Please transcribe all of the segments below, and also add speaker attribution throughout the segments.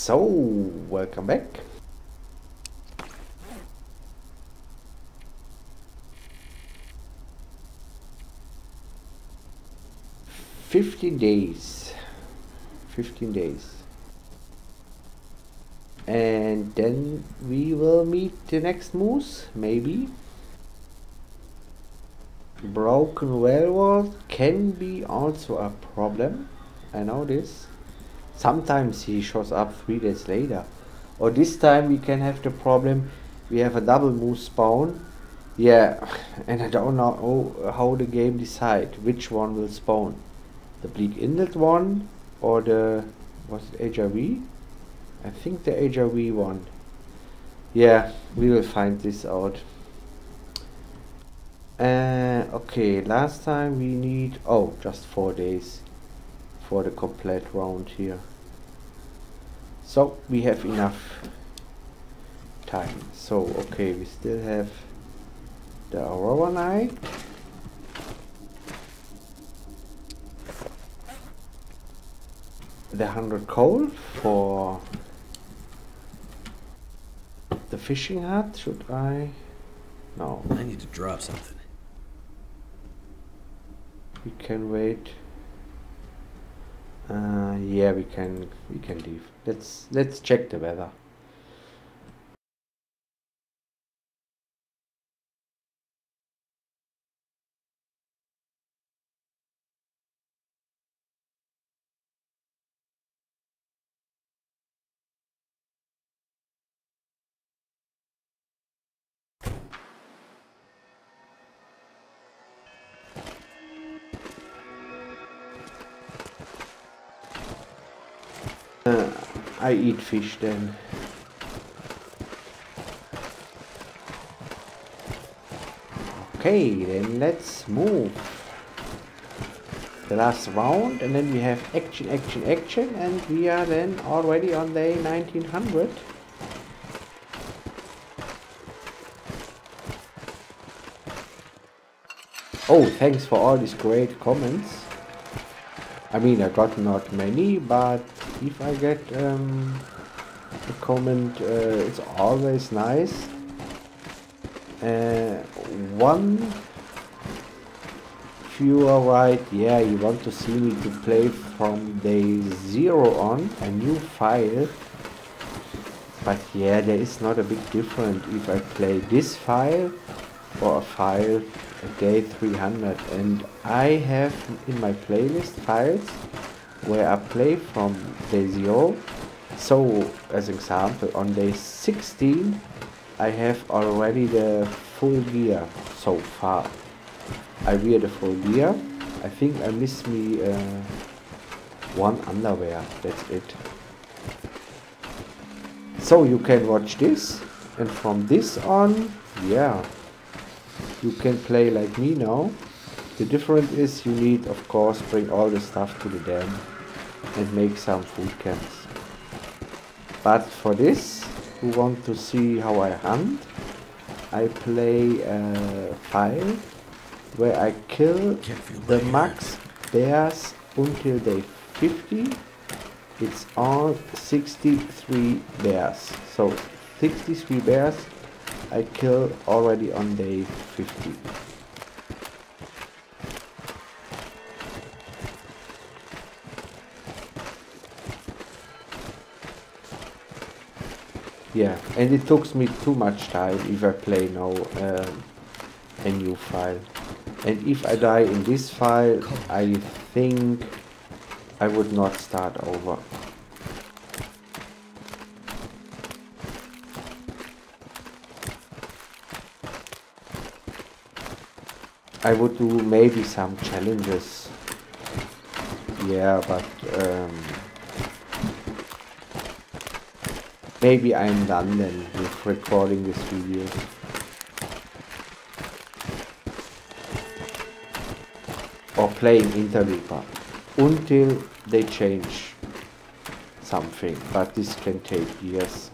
Speaker 1: So, welcome back. "15 days. 15 days. And then we will meet the next moose, maybe. Broken railroad can be also a problem. I know this. Sometimes he shows up 3 days later. Or this time we can have the problem, we have a double moose spawn. Yeah, and I don't know how the game decide which one will spawn. The Bleak Inlet one or the, was it HRV? I think the HRV one. Yeah, we will find this out. Okay, last time we need, just 4 days for the complete round here. So we have enough time. So okay, we still have the Aurora Knight. The 100 coal for the fishing hut. Should I? No.
Speaker 2: I need to drop something.
Speaker 1: We can wait. Yeah, we can leave. Let's check the weather. I eat fish then. Okay, then let's move. The last round, and then we have action, and we are then already on day 1900. Oh, thanks for all these great comments. I mean, I got not many, but if I get a comment, it's always nice. One viewer right, yeah, you want to see me to play from day 0 on a new file, but yeah, there is not a big difference if I play this file or a file at day 300. And I have in my playlist files where I play from day 0. So as example, on day 16 I have already the full gear so far. I wear the full gear. I think I miss me one underwear, that's it. So you can watch this, and from this on, yeah, you can play like me now. The difference is you need, of course, bring all the stuff to the dam and make some food camps. But for this, who want to see how I hunt, I play a file where I kill the max bears until day 50. It's all 63 bears. So 63 bears I kill already on day 50. Yeah, and it took me too much time if I play now a new file. And if I die in this file, I think I would not start over. I would do maybe some challenges. Yeah, but maybe I'm done then with recording this video. Or playing Interleaper until they change something, but this can take years.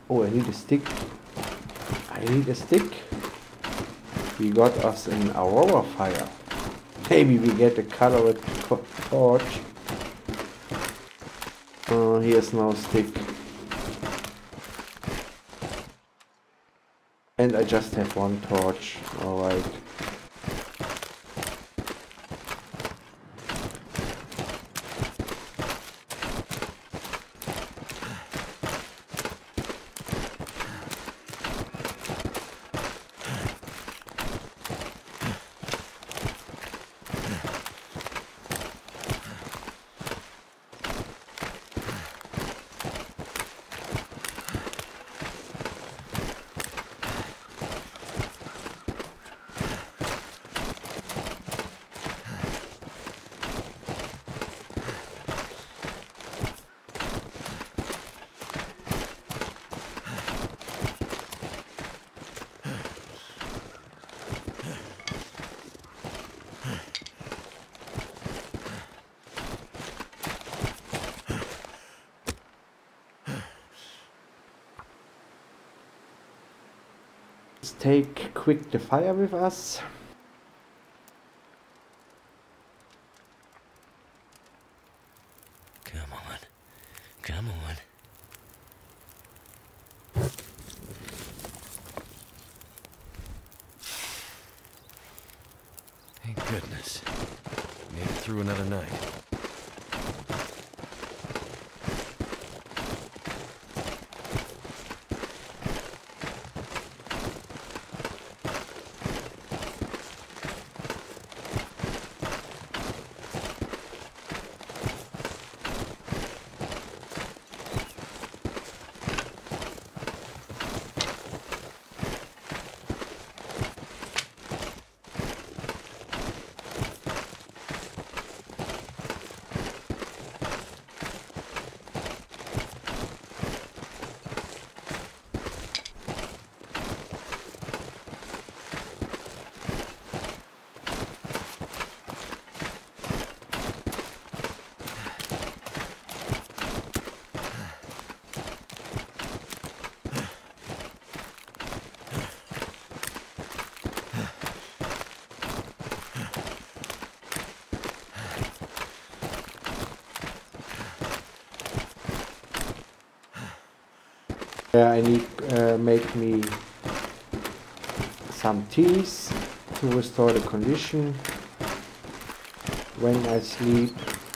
Speaker 1: Oh, I need a stick. I need a stick. We got us an aurora fire. Maybe we get a colored torch. Here's no stick. And I just have one torch. Alright. Let's take quick the fire with us.
Speaker 2: Come on. Come on. Thank goodness. Made it through another night.
Speaker 1: I need make me some teas to restore the condition when I sleep.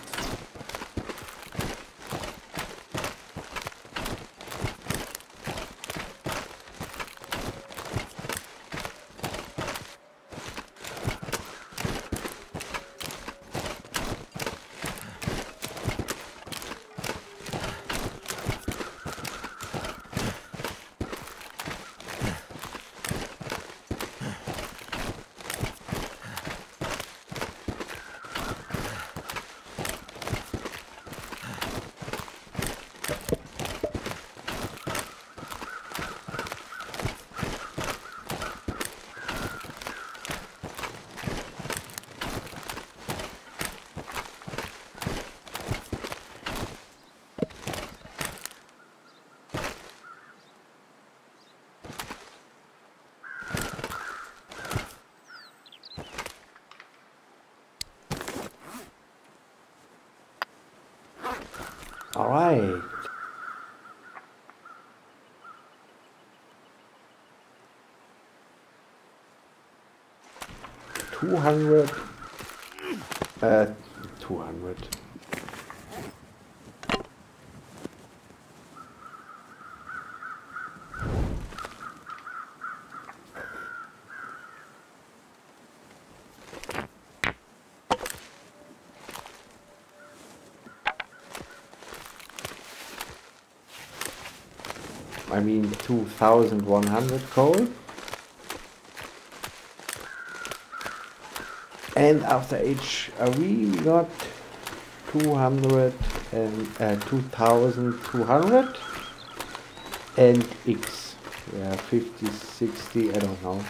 Speaker 1: All right. Two hundred. 200. I mean 2,100 coal. And after HRV we got 200 and 2,200 and X. Yeah, 50, 60, I don't know.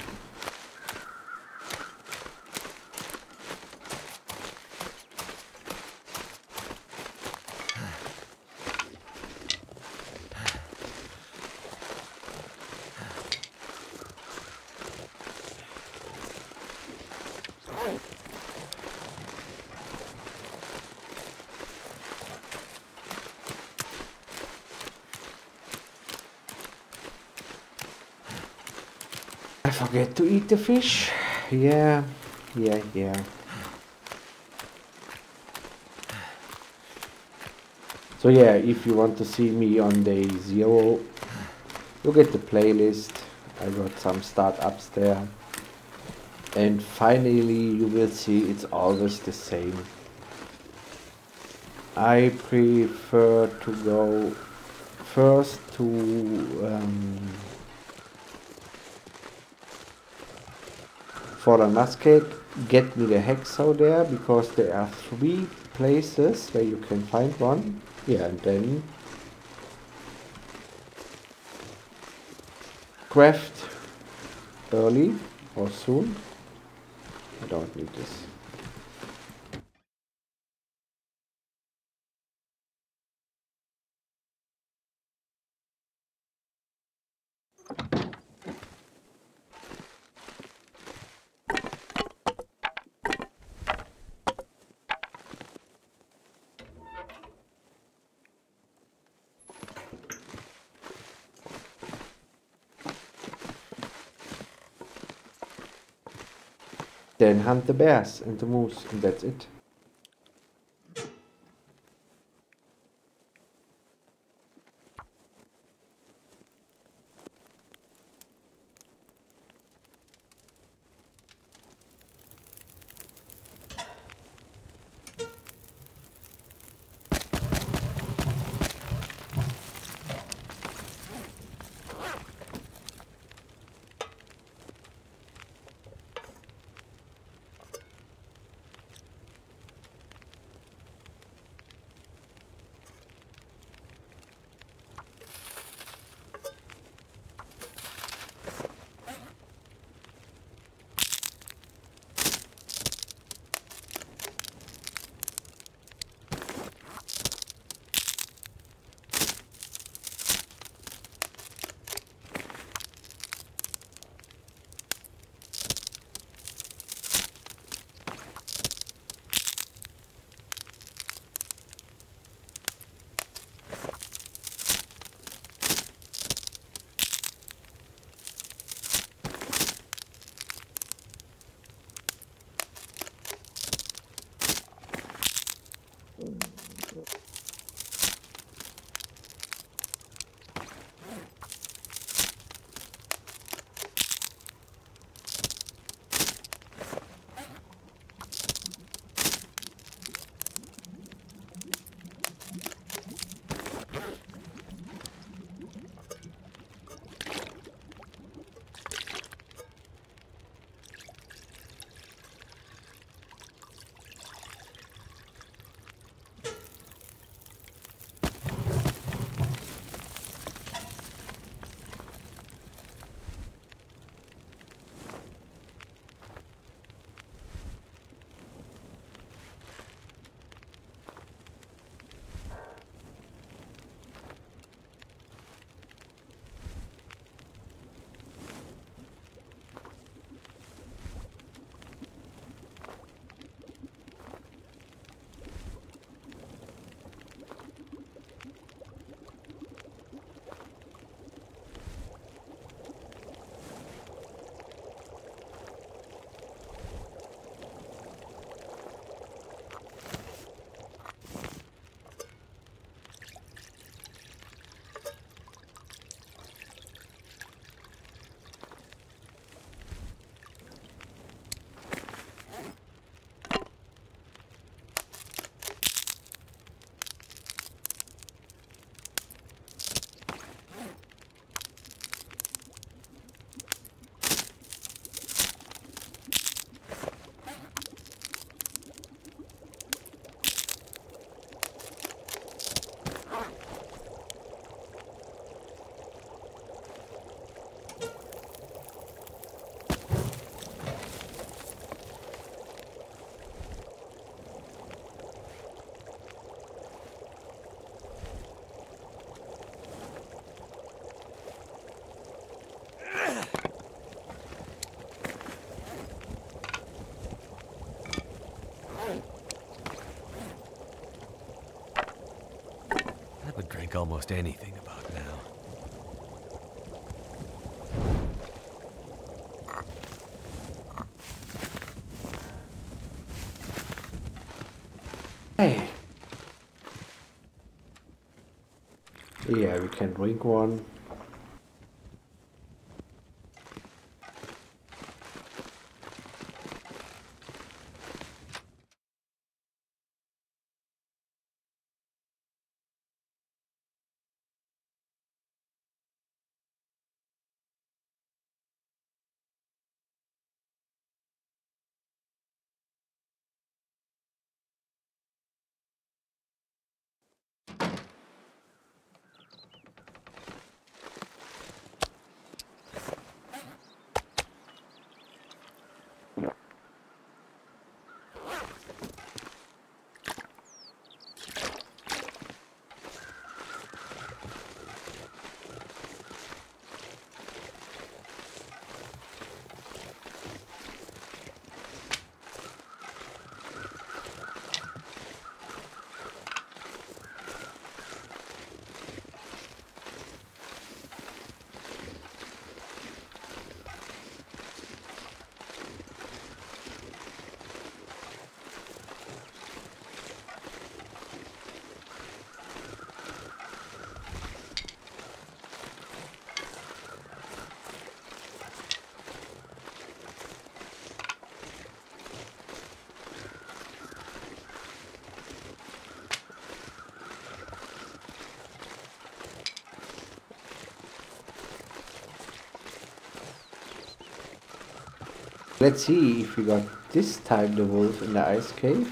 Speaker 1: I forget to eat the fish. Yeah. So yeah, if you want to see me on day 0, look at the playlist. I got some startups there. And finally you will see it's always the same. I prefer to go first to for the musket, get me the hacksaw there, because there are 3 places where you can find one. Yeah, and then craft early or soon. I don't need this. Then hunt the bears and the moose, and that's it.
Speaker 2: I would drink almost anything about now.
Speaker 1: Hey. Yeah, we can drink one. Let's see if we got this time the wolf in the ice cave.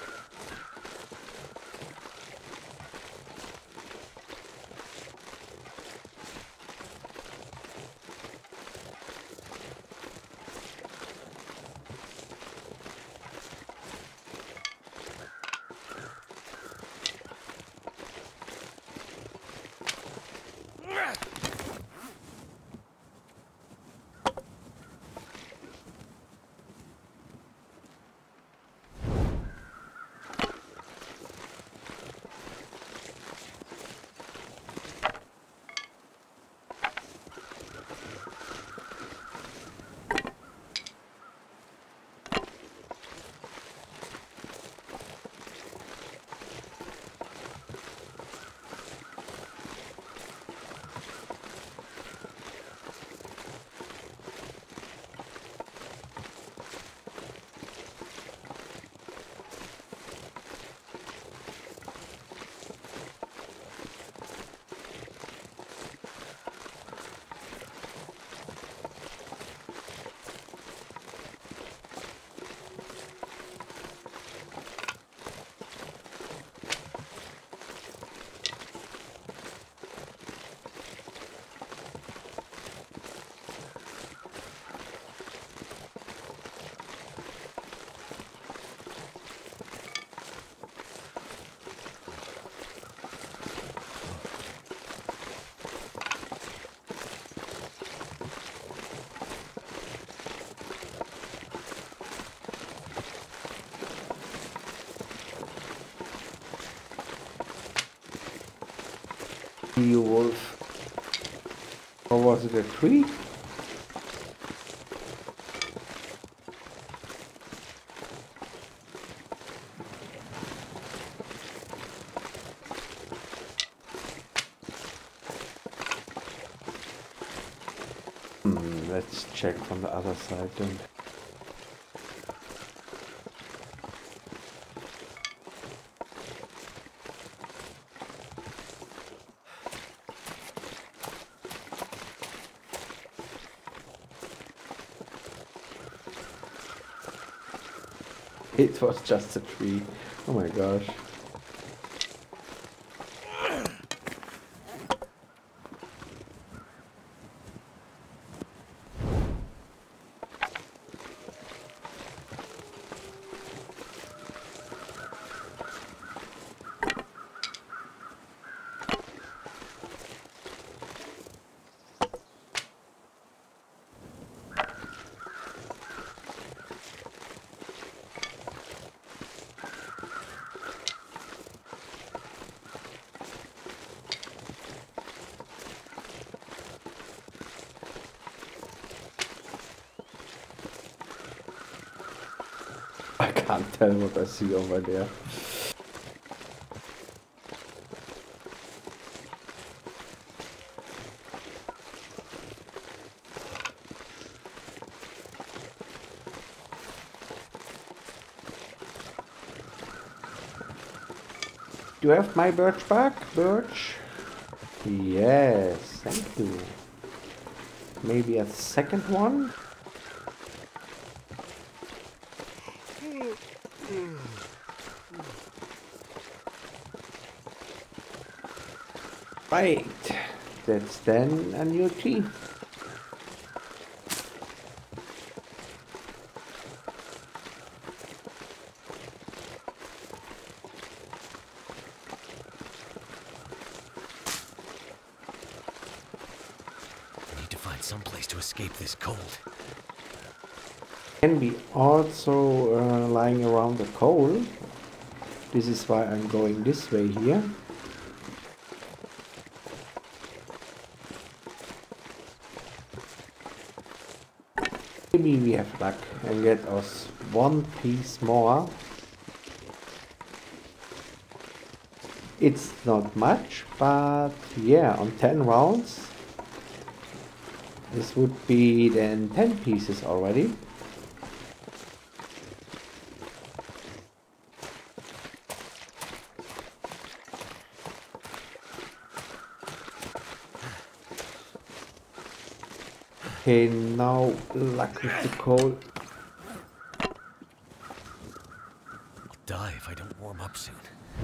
Speaker 1: You wolf. Or was it a tree? Let's check from the other side then. It was just a tree. Oh my gosh. I can't tell what I see over there. Do you have my birch bark? Birch? Yes, thank you. Maybe a second one? Right, that's then a new tree.
Speaker 2: Some place to escape this cold.
Speaker 1: Can be also lying around the coal. This is why I'm going this way here. Maybe we have luck and get us one piece more. It's not much, but yeah, on 10 rounds. This would be then 10 pieces already. Okay, now luck with the coal.
Speaker 2: I'll die if I don't warm up soon.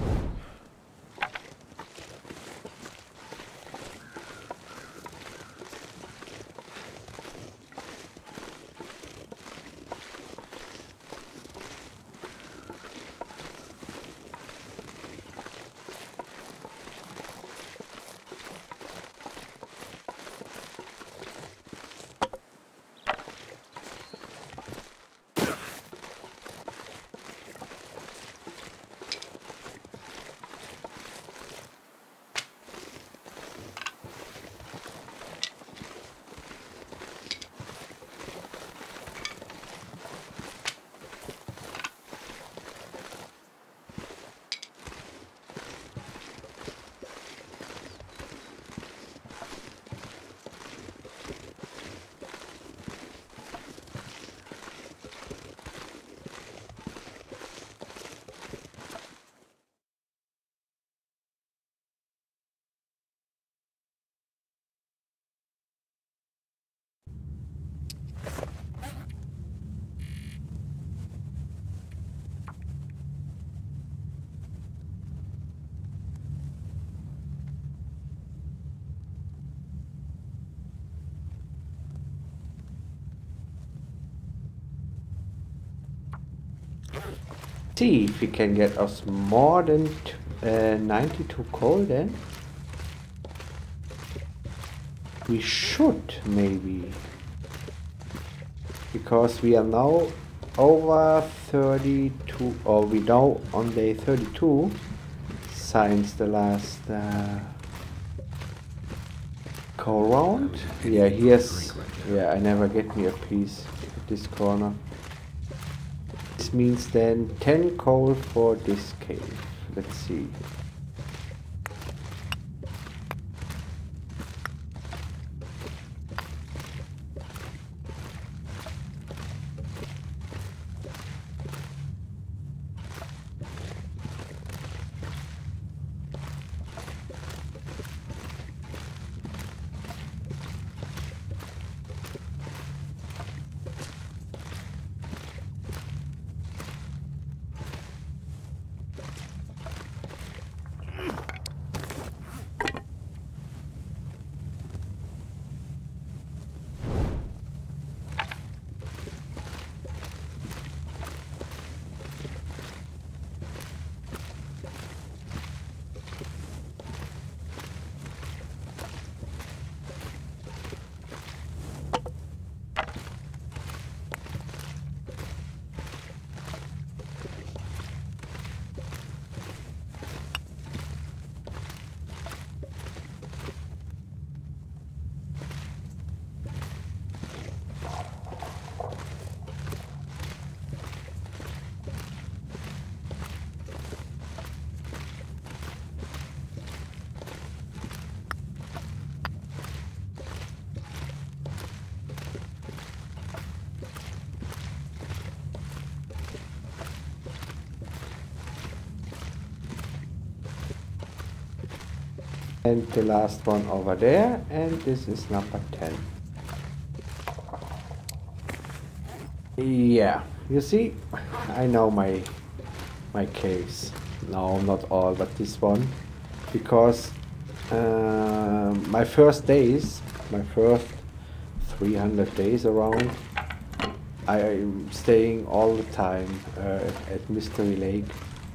Speaker 1: See if we can get us more than 92 coal then. We should maybe. Because we are now over 32, or we now on day 32 since the last coal round. Yeah, here's, yeah, I never get me a piece at this corner. This means then 10 coal for this cave. Let's see. And the last one over there, and this is number 10. Yeah, you see, I know my case. No, not all, but this one, because my first days, my first 300 days around, I'm staying all the time at Mystery Lake.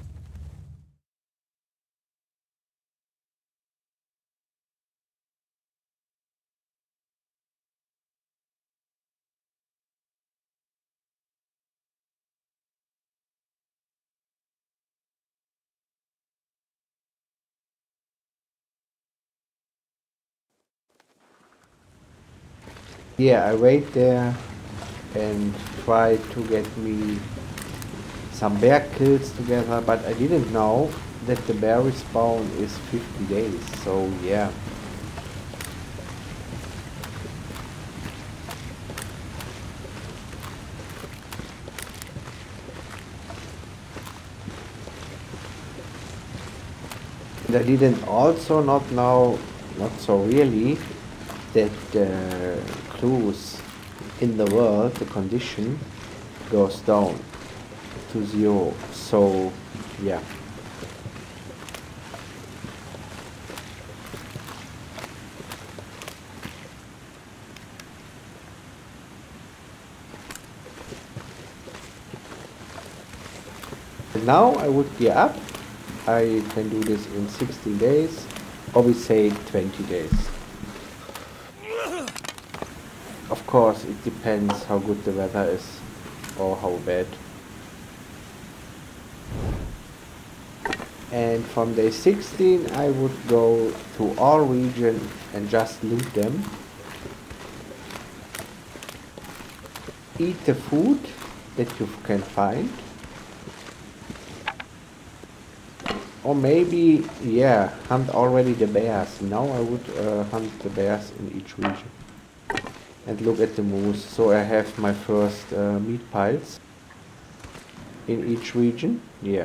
Speaker 1: Yeah, I wait there and try to get me some bear kills together, but I didn't know that the bear respawn is 50 days, so yeah. And I didn't also not know, not so really, that the clues in the world, the condition, goes down to 0, so yeah. And now I would gear up. I can do this in 60 days, or we say 20 days. Of course, it depends how good the weather is, or how bad. And from day 16 I would go to all regions and just loot them. Eat the food that you can find. Or maybe, yeah, hunt already the bears. Now I would hunt the bears in each region. And look at the moose. So I have my first meat piles in each region. Yeah.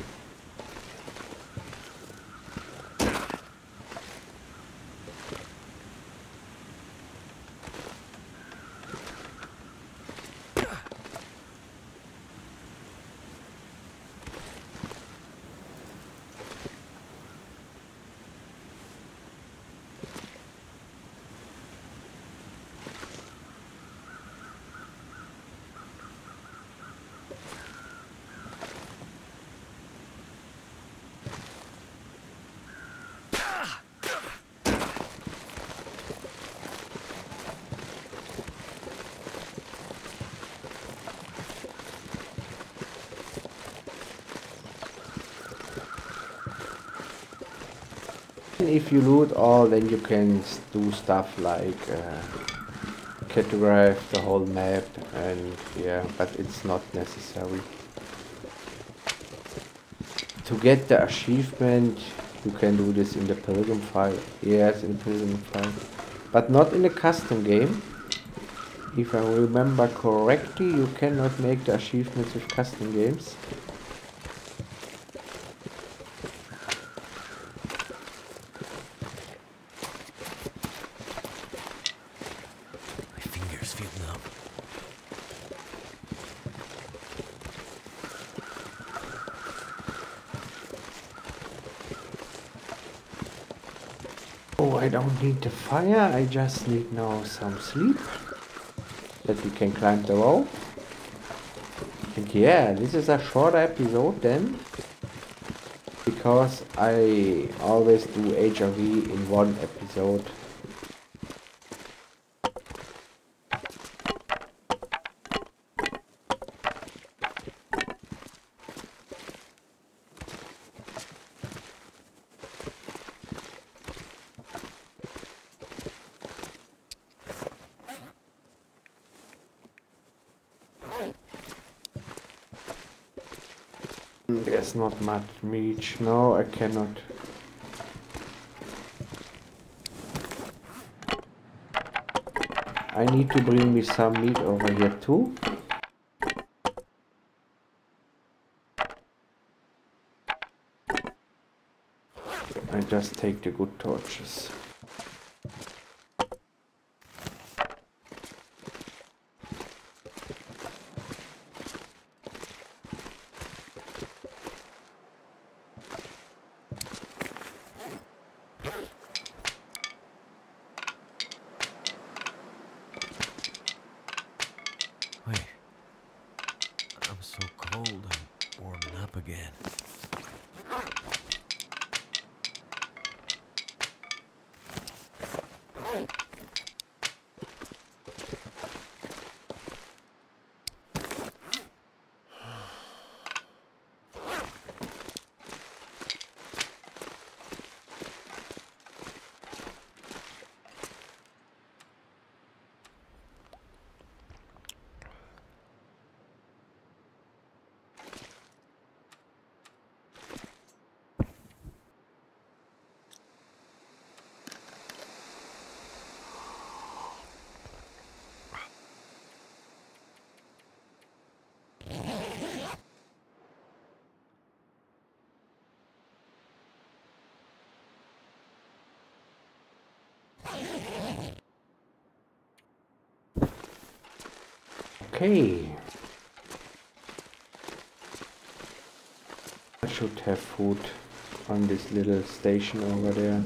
Speaker 1: If you loot all, then you can do stuff like categorize the whole map, and yeah, but it's not necessary. To get the achievement, you can do this in the Pilgrim file. Yes, in the Pilgrim file, but not in the custom game. If I remember correctly, you cannot make the achievements with custom games. Oh, I don't need the fire, I just need now some sleep. That we can climb the wall. And yeah, this is a shorter episode then. Because I always do HRV in one episode. There's not much meat. No, I cannot. I need to bring me some meat over here too. And just take the good torches.
Speaker 2: Wait. I'm so cold, I'm warming up again.
Speaker 1: Okay. I should have food on this little station over there.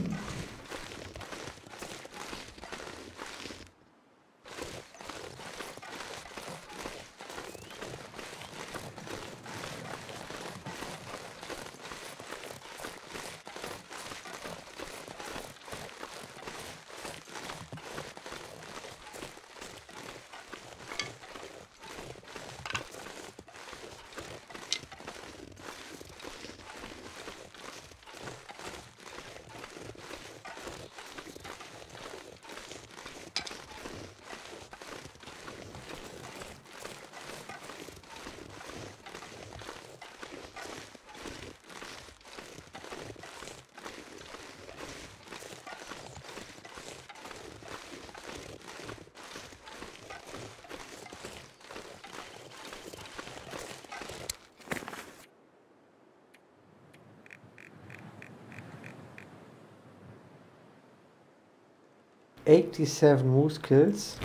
Speaker 1: "87 moose kills.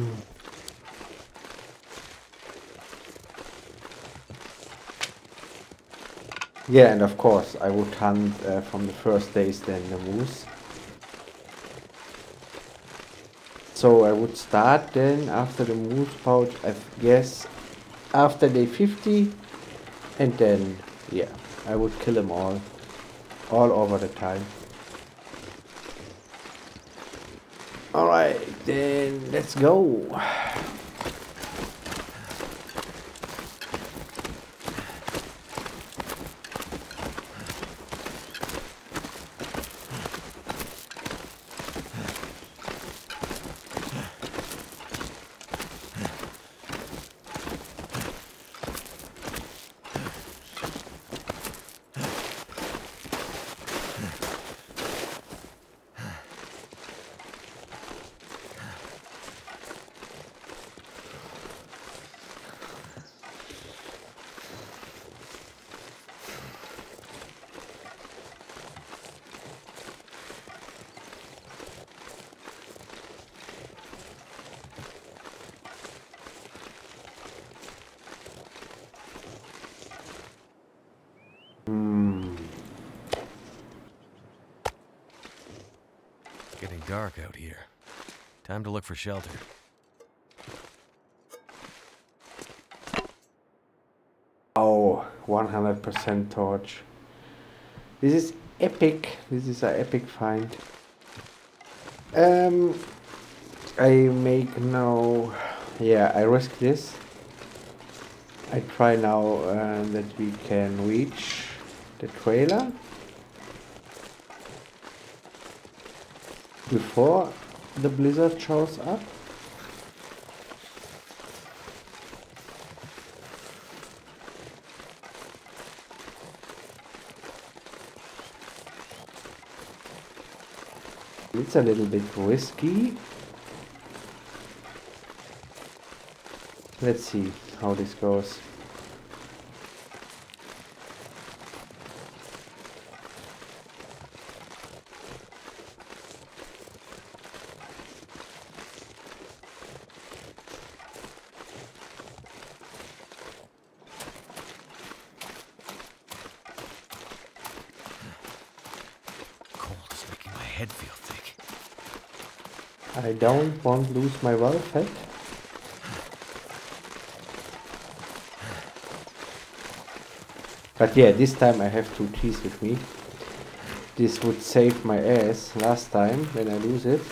Speaker 1: Yeah, and of course I would hunt from the first days then the moose. So I would start then after the moose pouch, I guess, after day 50, and then, yeah, I would kill them all over the time. Alright, then let's go.
Speaker 2: It's getting dark out here. Time to look for shelter.
Speaker 1: Oh, 100% torch. This is epic. This is an epic find. I make now. Yeah, I risk this. I try now that we can reach the trailer before the blizzard shows up. It's a little bit risky. Let's see how this goes.
Speaker 2: head feel thick.
Speaker 1: I don't want to lose my welfare. But yeah, this time I have 2 keys with me. This would save my ass last time when I lose it.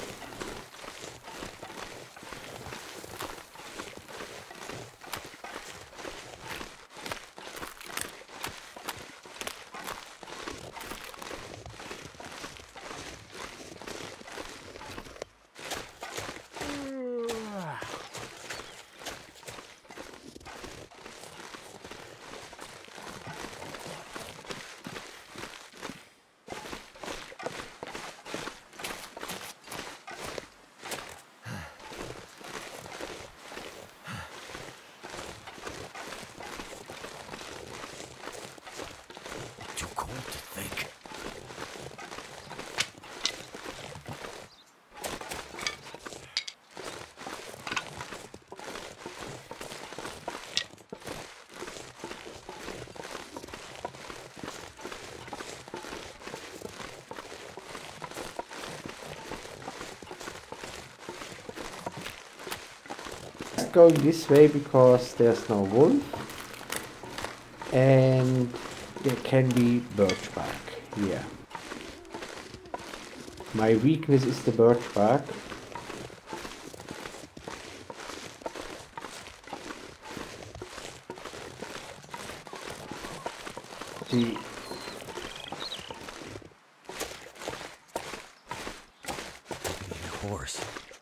Speaker 2: Too cold to think.
Speaker 1: Going this way because there's no wolf and there can be birch bark here. My weakness is the birch bark. See,
Speaker 2: Maybe a horse.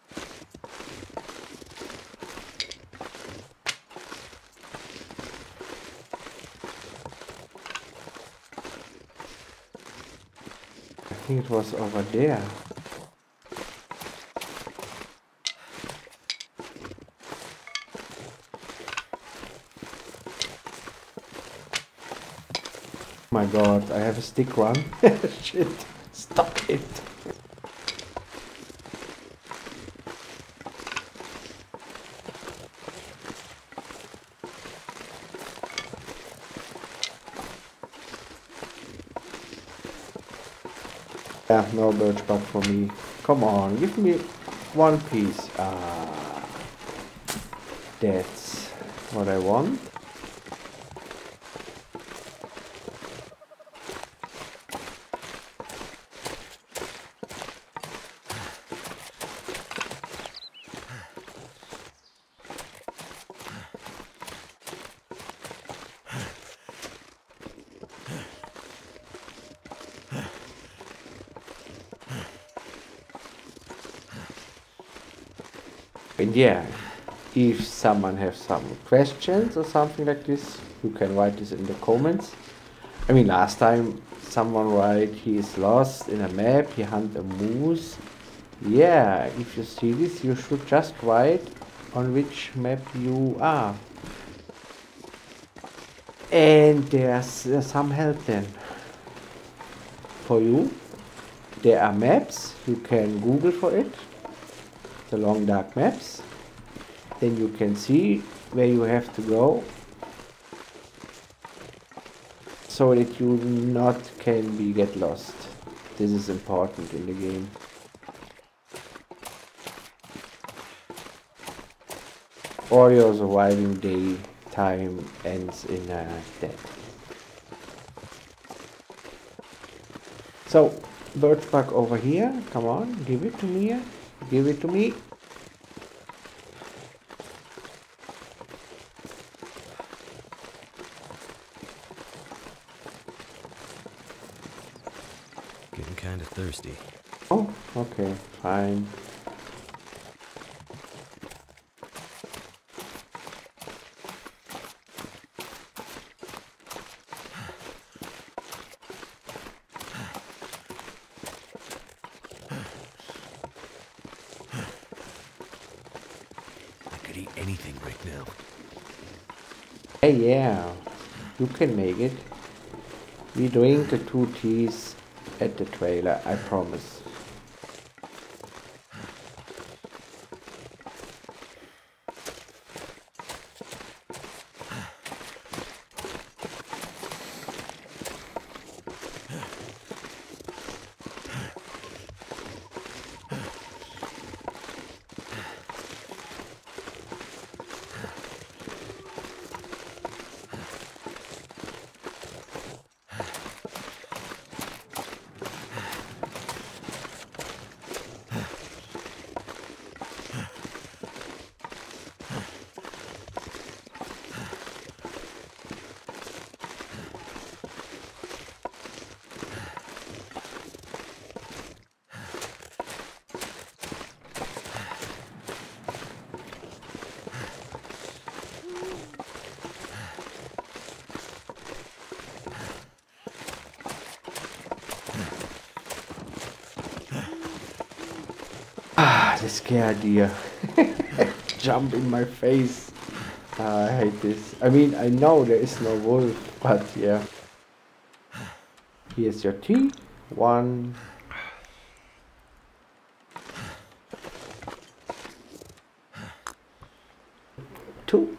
Speaker 1: I think it was over there. My god, I have a stick run. Shit, stop it. Yeah, no birch bark for me. Come on, give me 1 piece. Ah, that's what I want. And yeah, if someone has some questions or something like this, you can write this in the comments. I mean, last time someone write he is lost in a map, he hunt a moose. Yeah, if you see this, you should just write on which map you are. And there's some help then for you. There are maps, you can Google for it. The long dark maps, then you can see where you have to go so that you not can be get lost. This is important in the game. Or your surviving day time ends in death. So birch bark over here, come on, give it to me. Give it to me.
Speaker 2: Getting kind of thirsty.
Speaker 1: Oh, okay, fine.
Speaker 2: I could eat anything right now.
Speaker 1: Hey, yeah, you can make it. We drink the 2 teas at the trailer, I promise. the scare deer. Jump in my face. I hate this. I mean, I know there is no wolf, but yeah. Here's your tea. 1, 2.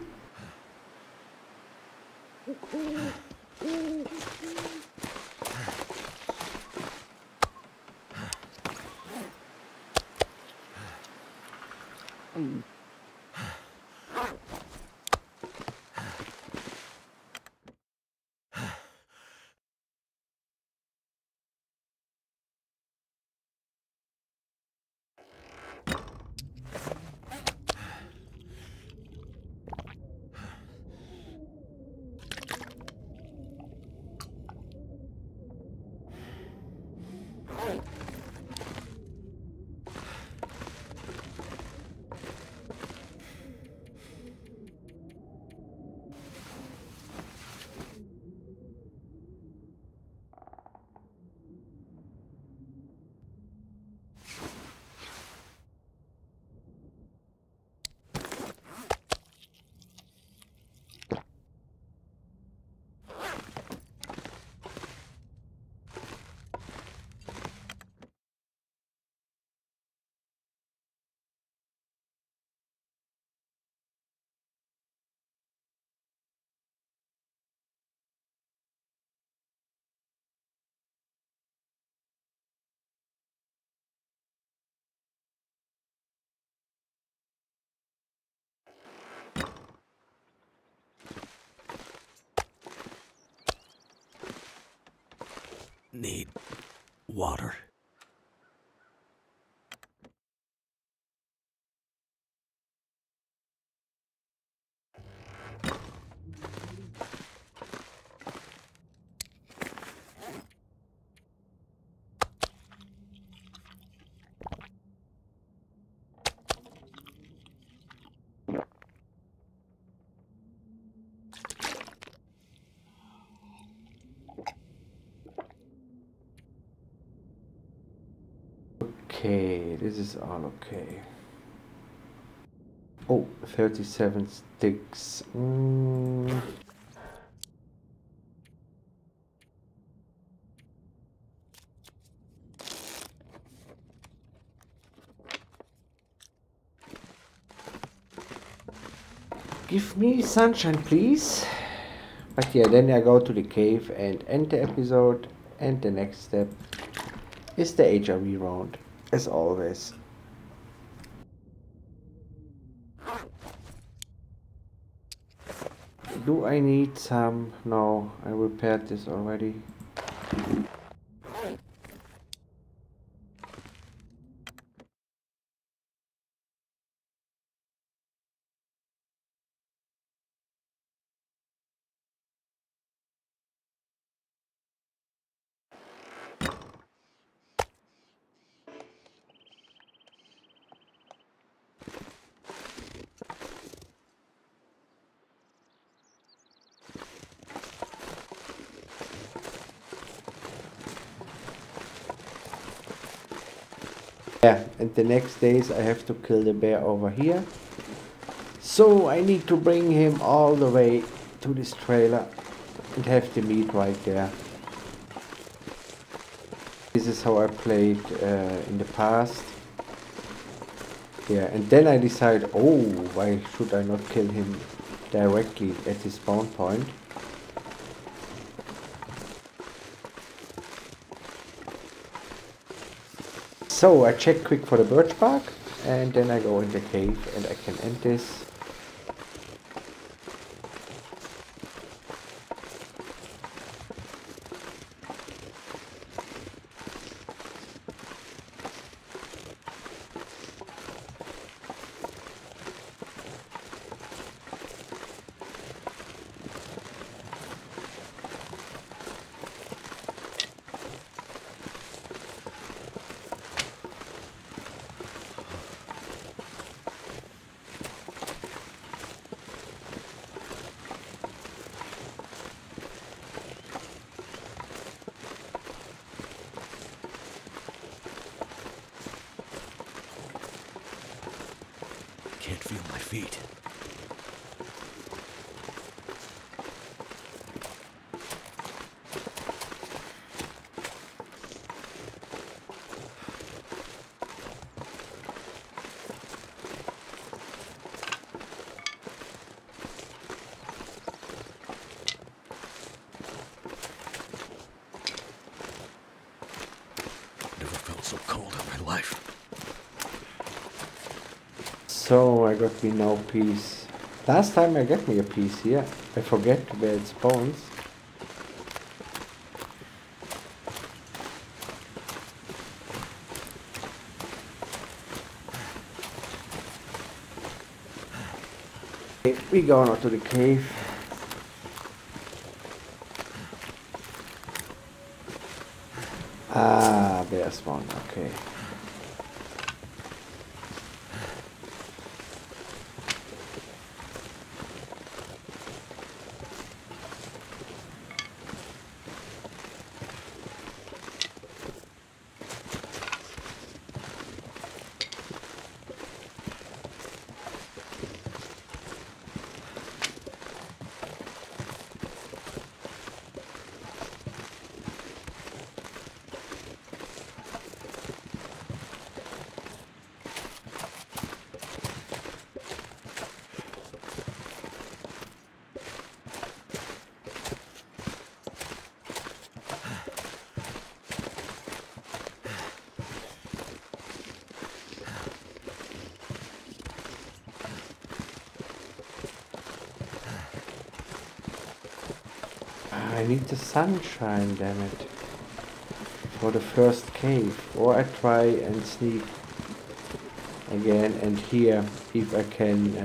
Speaker 2: Need water.
Speaker 1: Okay, this is all okay. Oh, 37 sticks. Give me sunshine, please. But yeah, then I go to the cave and end the episode. And the next step is the HRV round, as always. Do I need some? No, I repaired this already. Yeah, and the next days I have to kill the bear over here. So I need to bring him all the way to this trailer and have the meat right there. This is how I played in the past. Yeah, and then I decide, oh, why should I not kill him directly at his spawn point? So I check quick for the birch bark, and then I go in the cave and I can end this.
Speaker 2: feet. Never felt so cold in my life.
Speaker 1: So I got me no piece. Last time I got me a piece here. I forget where it spawns. Okay, we go now to the cave. Ah, there's one, okay. I need the sunshine, damn it. For the first cave. Or I try and sneak again and hear if I can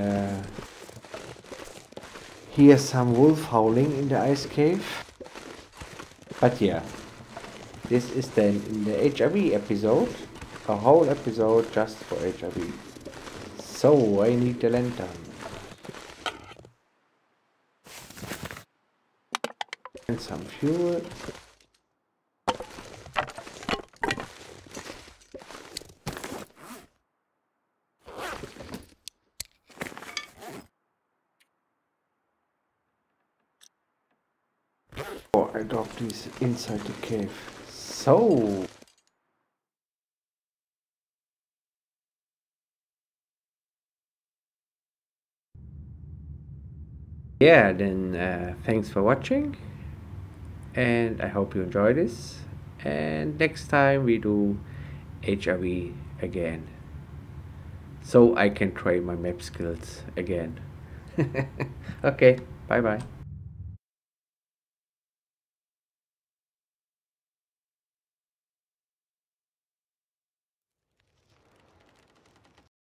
Speaker 1: hear some wolf howling in the ice cave. But yeah, this is then in the HRV episode. A whole episode just for HRV. So I need the lantern. And some fuel. Oh, I dropped these inside the cave. So yeah, then thanks for watching, and I hope you enjoy this. And next time we do HRV again, so I can try my map skills again. Okay, bye bye.